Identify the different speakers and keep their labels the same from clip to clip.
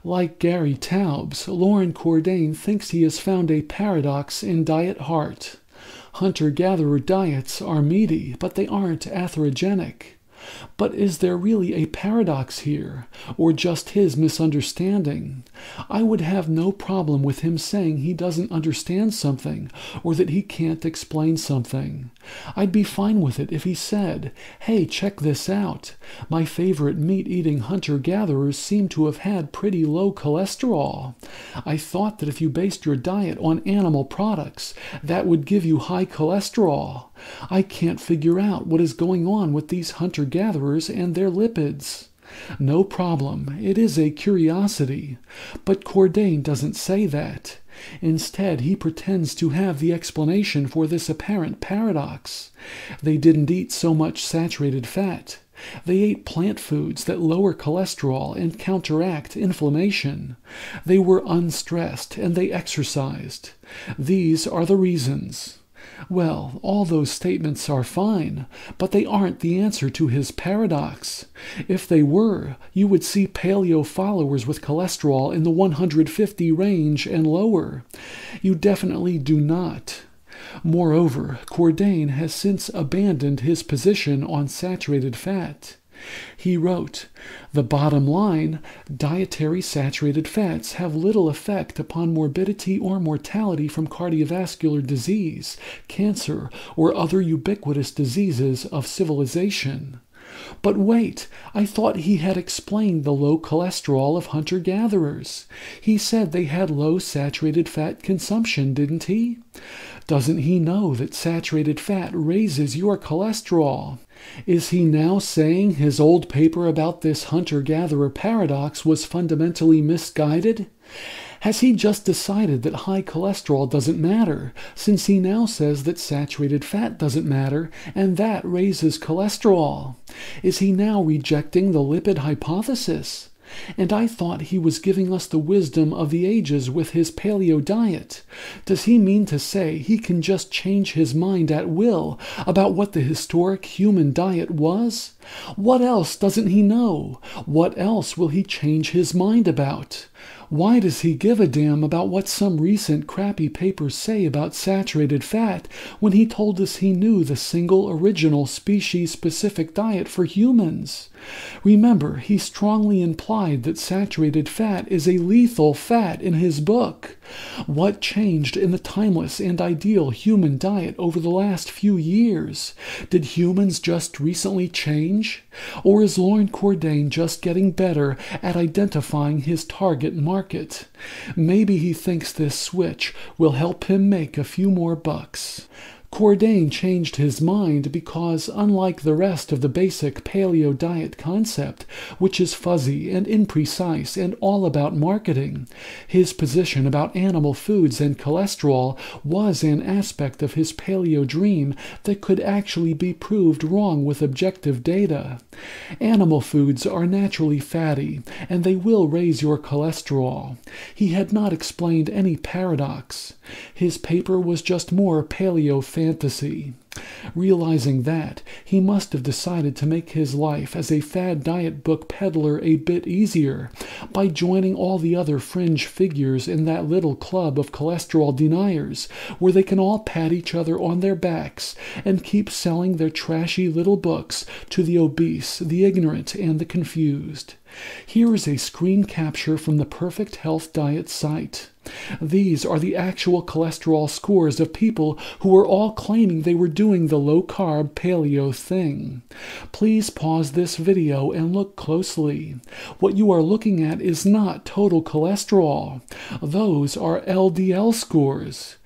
Speaker 1: Like Gary Taubes, Loren Cordain thinks he has found a paradox in diet heart. Hunter-gatherer diets are meaty, but they aren't atherogenic. But is there really a paradox here, or just his misunderstanding? I would have no problem with him saying he doesn't understand something, or that he can't explain something. I'd be fine with it if he said, "Hey, check this out. My favorite meat-eating hunter-gatherers seem to have had pretty low cholesterol. I thought that if you based your diet on animal products, that would give you high cholesterol. I can't figure out what is going on with these hunter-gatherers and their lipids." No problem, it is a curiosity. But Cordain doesn't say that. Instead, he pretends to have the explanation for this apparent paradox. They didn't eat so much saturated fat. They ate plant foods that lower cholesterol and counteract inflammation. They were unstressed and they exercised. These are the reasons. Well, all those statements are fine, but they aren't the answer to his paradox. If they were, you would see paleo followers with cholesterol in the 150 range and lower. You definitely do not. Moreover, Cordain has since abandoned his position on saturated fat. He wrote, "The bottom line, dietary saturated fats have little effect upon morbidity or mortality from cardiovascular disease, cancer, or other ubiquitous diseases of civilization." But wait, I thought he had explained the low cholesterol of hunter-gatherers. He said they had low saturated fat consumption, didn't he? Doesn't he know that saturated fat raises your cholesterol? Is he now saying his old paper about this hunter-gatherer paradox was fundamentally misguided? Has he just decided that high cholesterol doesn't matter, since he now says that saturated fat doesn't matter, and that raises cholesterol? Is he now rejecting the lipid hypothesis? And I thought he was giving us the wisdom of the ages with his paleo diet. Does he mean to say he can just change his mind at will about what the historic human diet was? What else doesn't he know? What else will he change his mind about? Why does he give a damn about what some recent crappy papers say about saturated fat when he told us he knew the single original species-specific diet for humans? Remember, he strongly implied that saturated fat is a lethal fat in his book. What changed in the timeless and ideal human diet over the last few years? Did humans just recently change? Or is Loren Cordain just getting better at identifying his target market? Maybe he thinks this switch will help him make a few more bucks. Cordain changed his mind because, unlike the rest of the basic paleo diet concept, which is fuzzy and imprecise and all about marketing, his position about animal foods and cholesterol was an aspect of his paleo dream that could actually be proved wrong with objective data. Animal foods are naturally fatty, and they will raise your cholesterol. He had not explained any paradox. His paper was just more paleo fantasy. Realizing that, he must have decided to make his life as a fad diet book peddler a bit easier by joining all the other fringe figures in that little club of cholesterol deniers, where they can all pat each other on their backs and keep selling their trashy little books to the obese, the ignorant, and the confused. Here is a screen capture from the Perfect Health Diet site. These are the actual cholesterol scores of people who were all claiming they were doing the low-carb paleo thing. Please pause this video and look closely. What you are looking at is not total cholesterol. Those are LDL scores.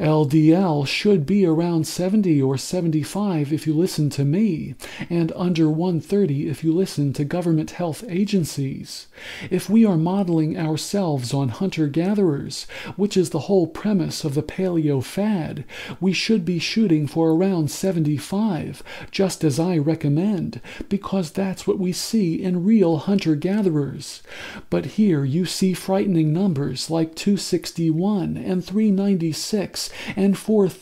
Speaker 1: LDL should be around 70 or 75 if you listen to me, and under 130 if you listen to government health agencies. If we are modeling ourselves on hunter-gatherers, which is the whole premise of the paleo fad, we should be shooting for around 75, just as I recommend, because that's what we see in real hunter-gatherers. But here you see frightening numbers like 261 and 396 426 and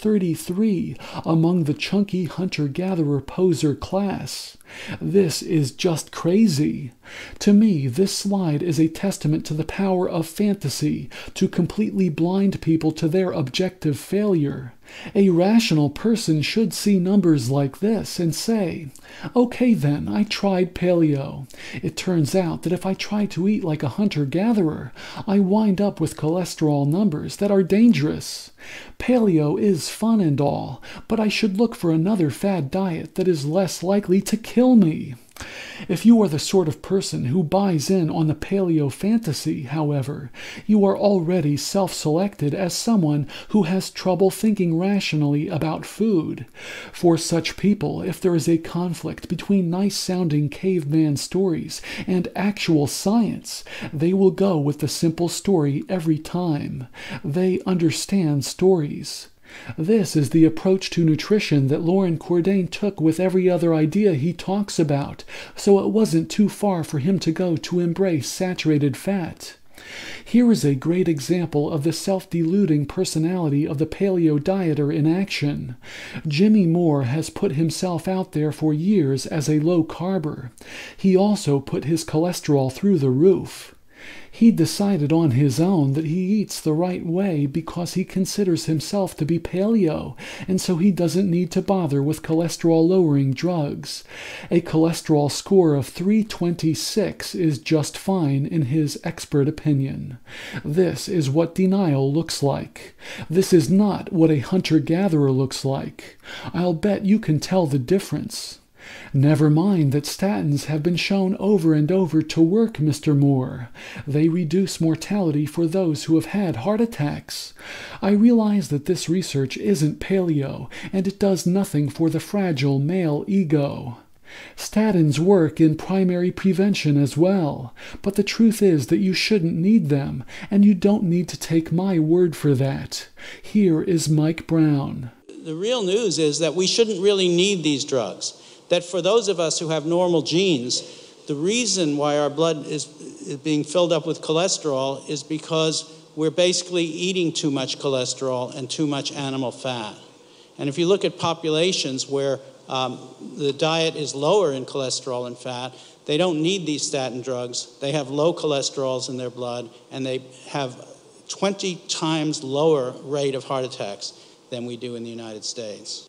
Speaker 1: 433 among the chunky hunter-gatherer poser class. This is just crazy. To me, this slide is a testament to the power of fantasy to completely blind people to their objective failure. A rational person should see numbers like this and say, okay then, I tried paleo. It turns out that if I try to eat like a hunter-gatherer, I wind up with cholesterol numbers that are dangerous. Paleo is fun and all, but I should look for another fad diet that is less likely to kill me. If you are the sort of person who buys in on the paleo fantasy, however, you are already self-selected as someone who has trouble thinking rationally about food. For such people, if there is a conflict between nice-sounding caveman stories and actual science, they will go with the simple story every time. They understand stories. This is the approach to nutrition that Loren Cordain took with every other idea he talks about, so it wasn't too far for him to go to embrace saturated fat. Here is a great example of the self-deluding personality of the paleo dieter in action. Jimmy Moore has put himself out there for years as a low-carber. He also put his cholesterol through the roof. He decided on his own that he eats the right way because he considers himself to be paleo, and so he doesn't need to bother with cholesterol-lowering drugs. A cholesterol score of 326 is just fine in his expert opinion. This is what denial looks like. This is not what a hunter-gatherer looks like. I'll bet you can tell the difference. Never mind that statins have been shown over and over to work, Mr. Moore. They reduce mortality for those who have had heart attacks. I realize that this research isn't paleo, and it does nothing for the fragile male ego. Statins work in primary prevention as well, but the truth is that you shouldn't need them, and you don't need to take my word for that. Here is Mike Brown.
Speaker 2: The real news is that we shouldn't really need these drugs. That for those of us who have normal genes, the reason why our blood is being filled up with cholesterol is because we're basically eating too much cholesterol and too much animal fat. And if you look at populations where the diet is lower in cholesterol and fat, they don't need these statin drugs. They have low cholesterols in their blood, and they have 20 times lower rate of heart attacks than we do in the United States.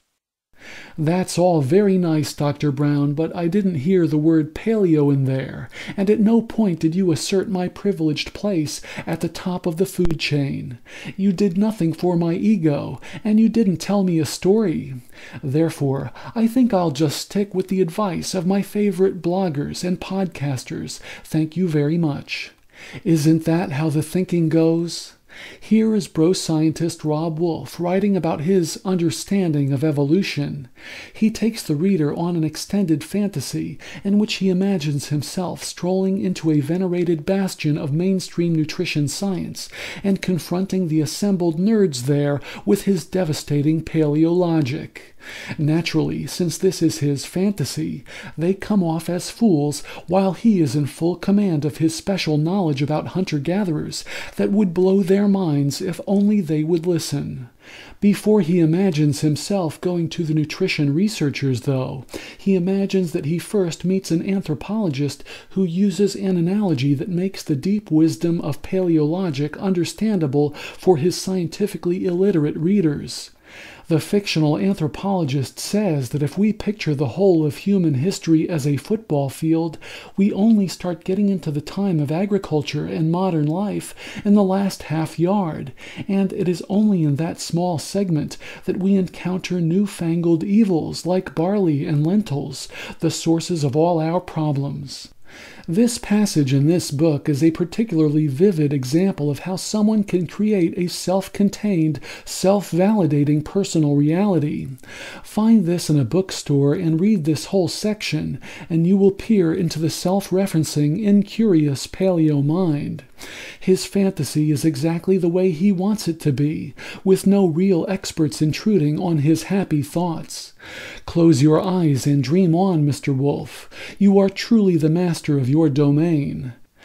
Speaker 1: That's all very nice, Dr. Brown, but I didn't hear the word paleo in there, and at no point did you assert my privileged place at the top of the food chain. You did nothing for my ego, and you didn't tell me a story. Therefore, I think I'll just stick with the advice of my favorite bloggers and podcasters. Thank you very much. Isn't that how the thinking goes? Here is bro scientist Rob Wolf writing about his understanding of evolution. He takes the reader on an extended fantasy in which he imagines himself strolling into a venerated bastion of mainstream nutrition science and confronting the assembled nerds there with his devastating paleologic. Naturally, since this is his fantasy, they come off as fools while he is in full command of his special knowledge about hunter-gatherers that would blow their minds if only they would listen. Before he imagines himself going to the nutrition researchers, though, he imagines that he first meets an anthropologist who uses an analogy that makes the deep wisdom of paleologic understandable for his scientifically illiterate readers. The fictional anthropologist says that if we picture the whole of human history as a football field, we only start getting into the time of agriculture and modern life in the last half yard, and it is only in that small segment that we encounter newfangled evils like barley and lentils, the sources of all our problems. This passage in this book is a particularly vivid example of how someone can create a self-contained, self-validating personal reality. Find this in a bookstore and read this whole section, and you will peer into the self-referencing, incurious paleo mind. His fantasy is exactly the way he wants it to be, with no real experts intruding on his happy thoughts. Close your eyes and dream on, Mr. Wolf. You are truly the master of your domain.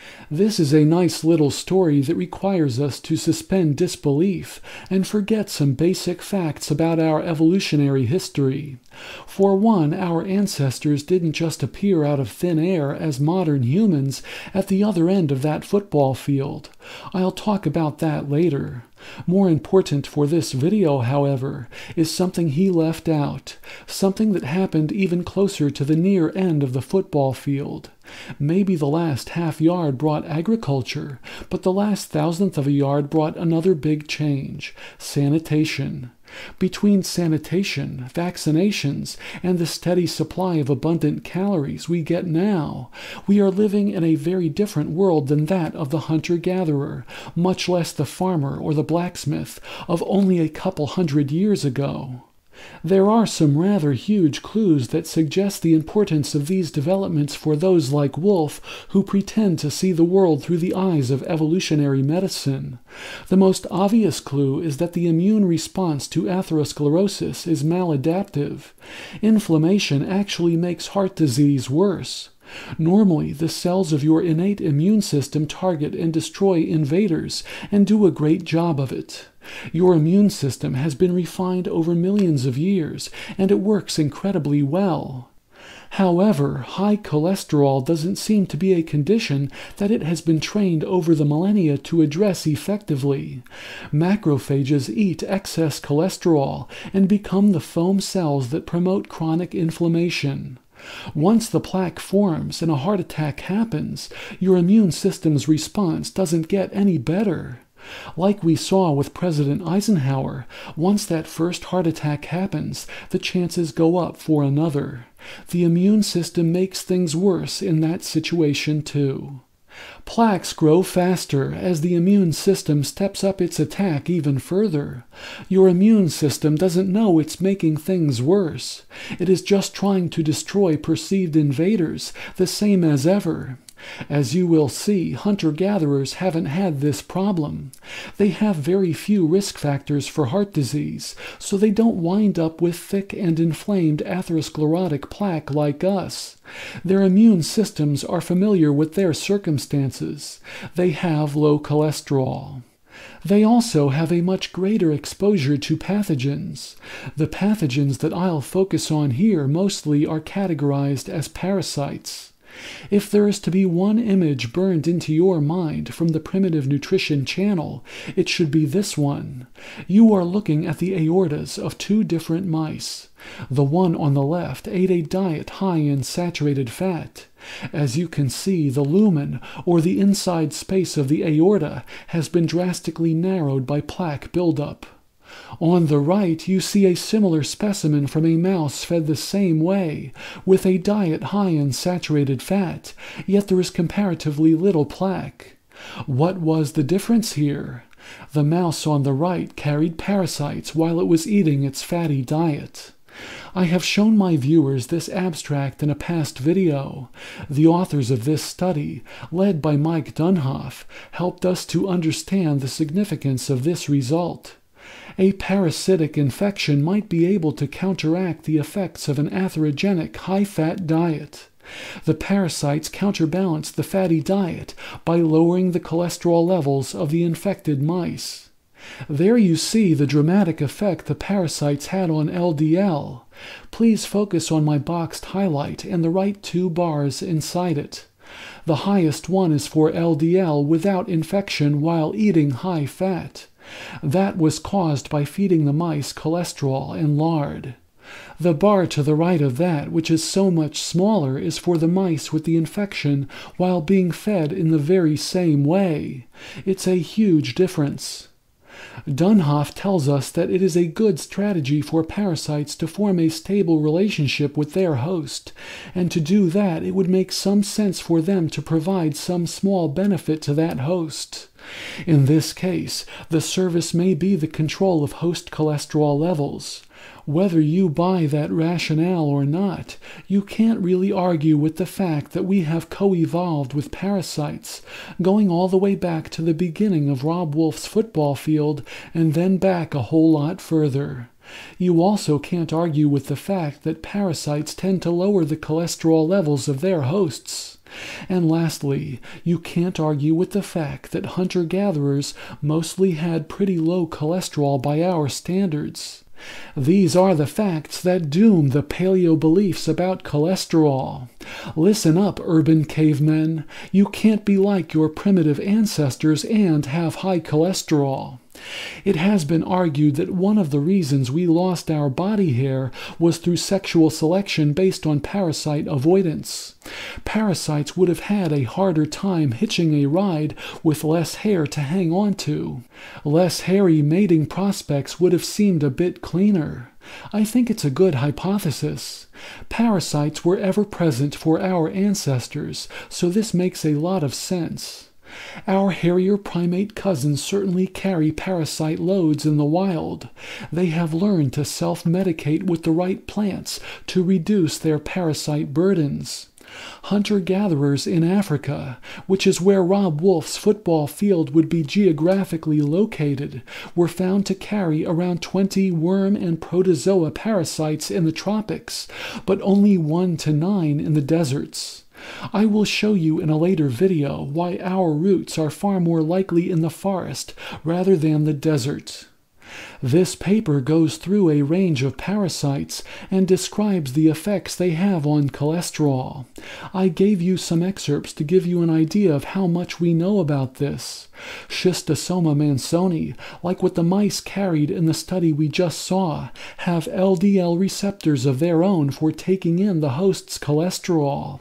Speaker 1: This is a nice little story that requires us to suspend disbelief and forget some basic facts about our evolutionary history. For one, our ancestors didn't just appear out of thin air as modern humans at the other end of that football field. I'll talk about that later. More important for this video, however, is something he left out, something that happened even closer to the near end of the football field. Maybe the last half yard brought agriculture, but the last thousandth of a yard brought another big change: sanitation. Between sanitation, vaccinations, and the steady supply of abundant calories we get now, we are living in a very different world than that of the hunter-gatherer, much less the farmer or the blacksmith of only a couple hundred years ago. There are some rather huge clues that suggest the importance of these developments for those like Wolff who pretend to see the world through the eyes of evolutionary medicine. The most obvious clue is that the immune response to atherosclerosis is maladaptive. Inflammation actually makes heart disease worse. Normally, the cells of your innate immune system target and destroy invaders and do a great job of it. Your immune system has been refined over millions of years, and it works incredibly well. However, high cholesterol doesn't seem to be a condition that it has been trained over the millennia to address effectively. Macrophages eat excess cholesterol and become the foam cells that promote chronic inflammation. Once the plaque forms and a heart attack happens, your immune system's response doesn't get any better. Like we saw with President Eisenhower, once that first heart attack happens, the chances go up for another. The immune system makes things worse in that situation too. Plaques grow faster as the immune system steps up its attack even further. Your immune system doesn't know it's making things worse. It is just trying to destroy perceived invaders, the same as ever. As you will see, hunter-gatherers haven't had this problem. They have very few risk factors for heart disease, so they don't wind up with thick and inflamed atherosclerotic plaque like us. Their immune systems are familiar with their circumstances. They have low cholesterol. They also have a much greater exposure to pathogens. The pathogens that I'll focus on here mostly are categorized as parasites. If there is to be one image burned into your mind from the Primitive Nutrition channel, it should be this one. You are looking at the aortas of two different mice. The one on the left ate a diet high in saturated fat. As you can see, the lumen, or the inside space of the aorta, has been drastically narrowed by plaque buildup. On the right, you see a similar specimen from a mouse fed the same way, with a diet high in saturated fat, yet there is comparatively little plaque. What was the difference here? The mouse on the right carried parasites while it was eating its fatty diet. I have shown my viewers this abstract in a past video. The authors of this study, led by Mike Dunhoff, helped us to understand the significance of this result. A parasitic infection might be able to counteract the effects of an atherogenic high-fat diet. The parasites counterbalance the fatty diet by lowering the cholesterol levels of the infected mice. There you see the dramatic effect the parasites had on LDL. Please focus on my boxed highlight and the right two bars inside it. The highest one is for LDL without infection while eating high fat. That was caused by feeding the mice cholesterol and lard. The bar to the right of that, which is so much smaller, is for the mice with the infection while being fed in the very same way. It's a huge difference. Dunhoff tells us that it is a good strategy for parasites to form a stable relationship with their host, and to do that it would make some sense for them to provide some small benefit to that host. In this case, the service may be the control of host cholesterol levels. Whether you buy that rationale or not, you can't really argue with the fact that we have co-evolved with parasites, going all the way back to the beginning of Rob Wolff's football field and then back a whole lot further. You also can't argue with the fact that parasites tend to lower the cholesterol levels of their hosts. And lastly, you can't argue with the fact that hunter-gatherers mostly had pretty low cholesterol by our standards. These are the facts that doom the paleo beliefs about cholesterol. Listen up, urban cavemen. You can't be like your primitive ancestors and have high cholesterol. It has been argued that one of the reasons we lost our body hair was through sexual selection based on parasite avoidance. Parasites would have had a harder time hitching a ride with less hair to hang on to. Less hairy mating prospects would have seemed a bit cleaner. I think it's a good hypothesis. Parasites were ever present for our ancestors, so this makes a lot of sense. Our hairier primate cousins certainly carry parasite loads in the wild. They have learned to self-medicate with the right plants to reduce their parasite burdens. Hunter-gatherers in Africa, which is where Rob Wolf's football field would be geographically located, were found to carry around 20 worm and protozoa parasites in the tropics, but only 1 to 9 in the deserts. I will show you in a later video why our roots are far more likely in the forest rather than the desert. This paper goes through a range of parasites and describes the effects they have on cholesterol. I gave you some excerpts to give you an idea of how much we know about this. Schistosoma mansoni, like what the mice carried in the study we just saw, have LDL receptors of their own for taking in the host's cholesterol.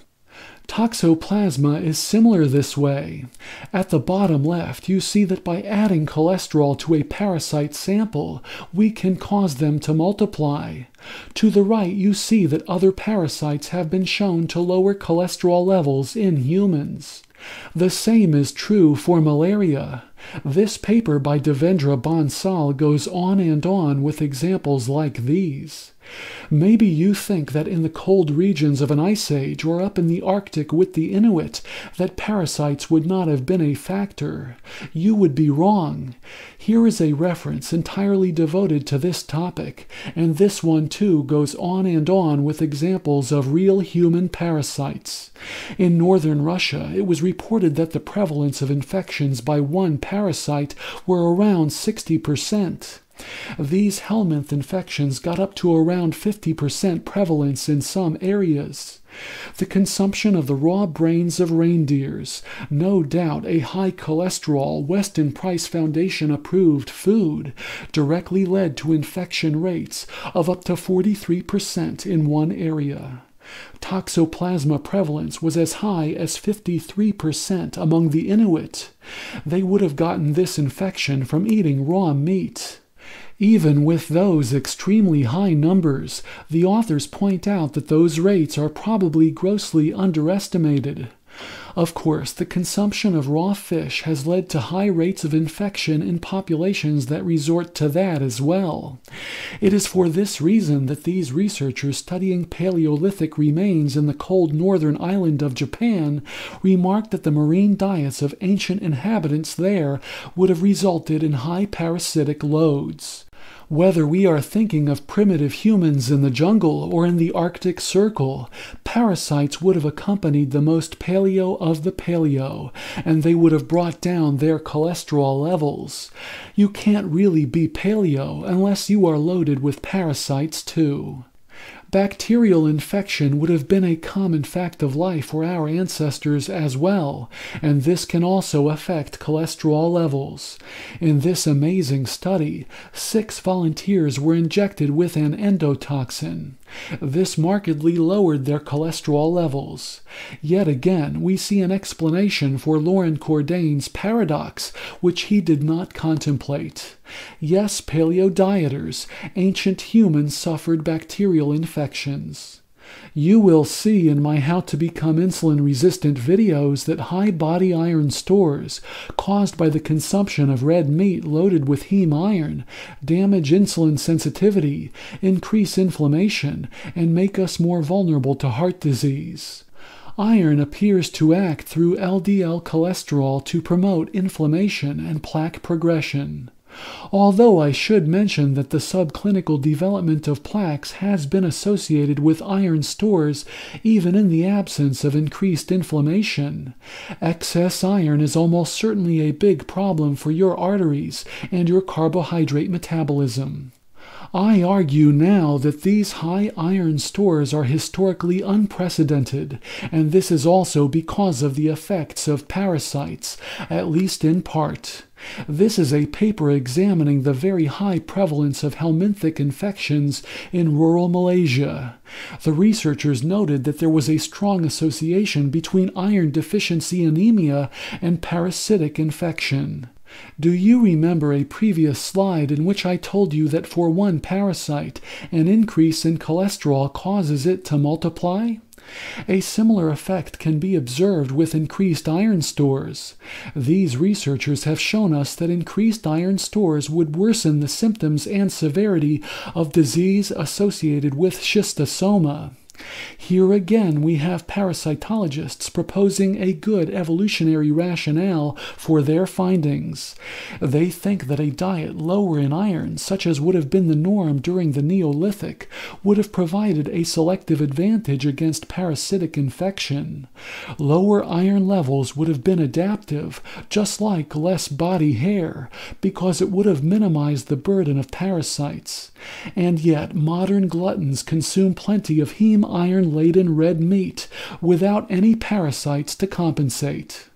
Speaker 1: Toxoplasma is similar this way. At the bottom left, you see that by adding cholesterol to a parasite sample, we can cause them to multiply. To the right, you see that other parasites have been shown to lower cholesterol levels in humans. The same is true for malaria. This paper by Devendra Bansal goes on and on with examples like these. Maybe you think that in the cold regions of an ice age or up in the Arctic with the Inuit, that parasites would not have been a factor. You would be wrong. Here is a reference entirely devoted to this topic, and this one too goes on and on with examples of real human parasites. In northern Russia, it was reported that the prevalence of infections by one parasite were around 60%. These helminth infections got up to around 50% prevalence in some areas. The consumption of the raw brains of reindeers, no doubt a high cholesterol Weston Price Foundation approved food, directly led to infection rates of up to 43% in one area. Toxoplasma prevalence was as high as 53% among the Inuit. They would have gotten this infection from eating raw meat. Even with those extremely high numbers, the authors point out that those rates are probably grossly underestimated. Of course, the consumption of raw fish has led to high rates of infection in populations that resort to that as well. It is for this reason that these researchers studying Paleolithic remains in the cold northern island of Japan remarked that the marine diets of ancient inhabitants there would have resulted in high parasitic loads. Whether we are thinking of primitive humans in the jungle or in the Arctic Circle, parasites would have accompanied the most paleo of the paleo, and they would have brought down their cholesterol levels. You can't really be paleo unless you are loaded with parasites too. Bacterial infection would have been a common fact of life for our ancestors as well, and this can also affect cholesterol levels. In this amazing study, 6 volunteers were injected with an endotoxin. This markedly lowered their cholesterol levels. Yet again, we see an explanation for Loren Cordain's paradox, which he did not contemplate. Yes, paleo dieters, ancient humans suffered bacterial infections. You will see in my How to Become Insulin-Resistant videos that high body iron stores, caused by the consumption of red meat loaded with heme iron, damage insulin sensitivity, increase inflammation, and make us more vulnerable to heart disease. Iron appears to act through LDL cholesterol to promote inflammation and plaque progression. Although I should mention that the subclinical development of plaques has been associated with iron stores even in the absence of increased inflammation. Excess iron is almost certainly a big problem for your arteries and your carbohydrate metabolism. I argue now that these high iron stores are historically unprecedented, and this is also because of the effects of parasites, at least in part. This is a paper examining the very high prevalence of helminthic infections in rural Malaysia. The researchers noted that there was a strong association between iron deficiency anemia and parasitic infection. Do you remember a previous slide in which I told you that for one parasite, an increase in cholesterol causes it to multiply? A similar effect can be observed with increased iron stores. These researchers have shown us that increased iron stores would worsen the symptoms and severity of disease associated with schistosoma. Here again we have parasitologists proposing a good evolutionary rationale for their findings. They think that a diet lower in iron, such as would have been the norm during the Neolithic, would have provided a selective advantage against parasitic infection. Lower iron levels would have been adaptive, just like less body hair, because it would have minimized the burden of parasites. And yet modern gluttons consume plenty of heme iron-laden red meat without any parasites to compensate.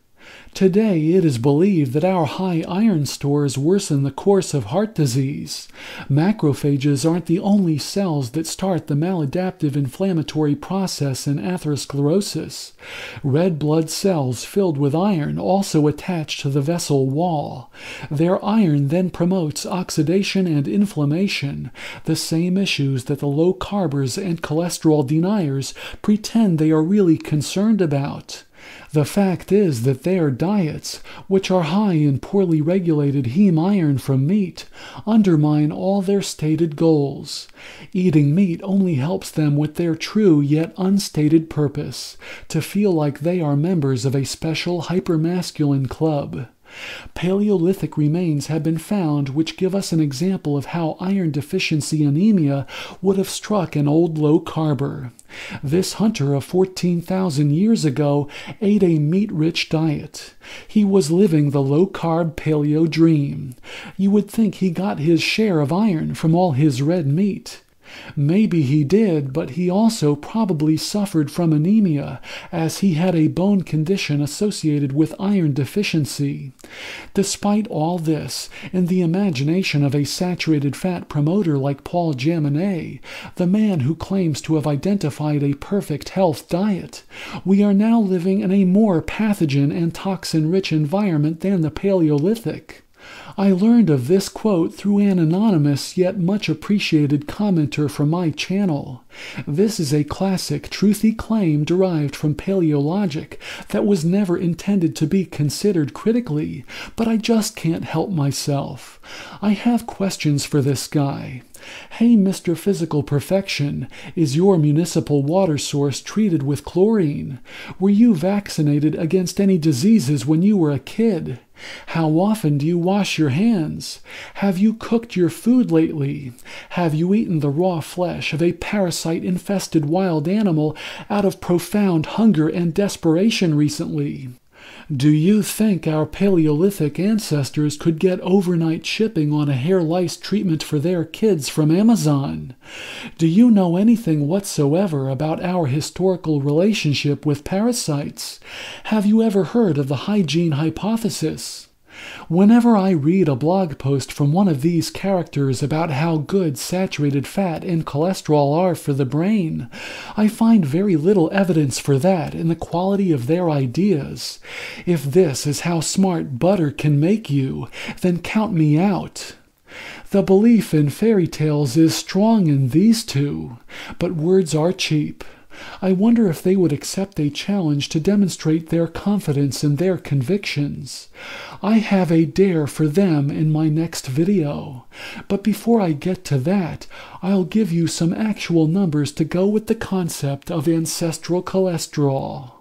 Speaker 1: Today it is believed that our high iron stores worsen the course of heart disease. Macrophages aren't the only cells that start the maladaptive inflammatory process in atherosclerosis. Red blood cells filled with iron also attach to the vessel wall. Their iron then promotes oxidation and inflammation, the same issues that the low-carbers and cholesterol deniers pretend they are really concerned about. The fact is that their diets, which are high in poorly regulated heme iron from meat, undermine all their stated goals. Eating meat only helps them with their true yet unstated purpose, to feel like they are members of a special hypermasculine club. Paleolithic remains have been found which give us an example of how iron deficiency anemia would have struck an old low-carber. This hunter of 14,000 years ago ate a meat-rich diet. He was living the low-carb paleo dream. You would think he got his share of iron from all his red meat. Maybe he did, but he also probably suffered from anemia, as he had a bone condition associated with iron deficiency. Despite all this, in the imagination of a saturated fat promoter like Paul Jaminet, the man who claims to have identified a perfect health diet, we are now living in a more pathogen and toxin-rich environment than the Paleolithic. I learned of this quote through an anonymous yet much appreciated commenter from my channel. This is a classic truthy claim derived from paleologic that was never intended to be considered critically, but I just can't help myself. I have questions for this guy. Hey, Mr. Physical Perfection, is your municipal water source treated with chlorine? Were you vaccinated against any diseases when you were a kid? How often do you wash your hands? Have you cooked your food lately? Have you eaten the raw flesh of a parasite-infested wild animal out of profound hunger and desperation recently? Do you think our Paleolithic ancestors could get overnight shipping on a hair lice treatment for their kids from Amazon? Do you know anything whatsoever about our historical relationship with parasites? Have you ever heard of the hygiene hypothesis? Whenever I read a blog post from one of these characters about how good saturated fat and cholesterol are for the brain, I find very little evidence for that in the quality of their ideas. If this is how smart butter can make you, then count me out. The belief in fairy tales is strong in these two, but words are cheap. I wonder if they would accept a challenge to demonstrate their confidence in their convictions. I have a dare for them in my next video. But before I get to that, I'll give you some actual numbers to go with the concept of ancestral cholesterol.